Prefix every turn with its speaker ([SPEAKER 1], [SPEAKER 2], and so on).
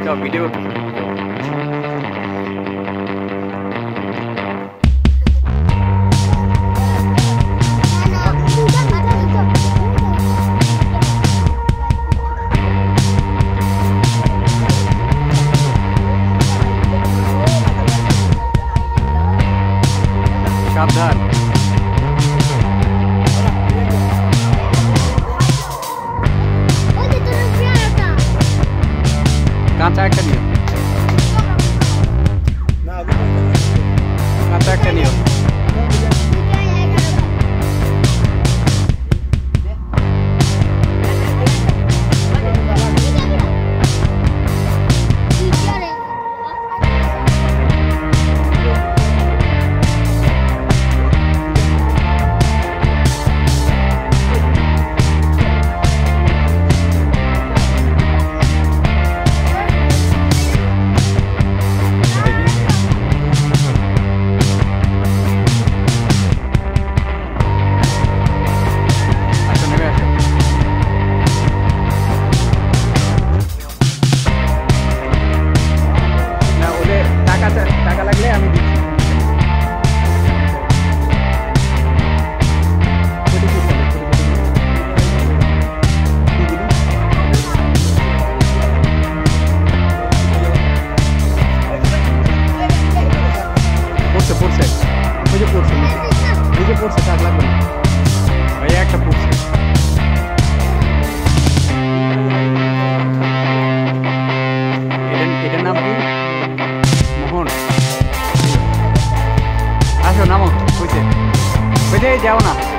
[SPEAKER 1] video সাবধান কাঁচা একটা নিও কাঁচা একটা নিও টাকা লাগলে আমি দিচ্ছি পড়ছে পড়ছে বুঝে পড়ছে বুঝে পড়ছে টাকা লাগবে না ভাইয়া একটা পড়ছে এটার নাম কি মোহন আসো নামো বুঝে বুঝে যাও না